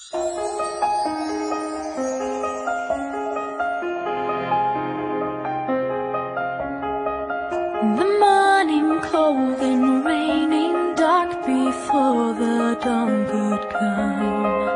The morning cold and raining, dark before the dawn could come.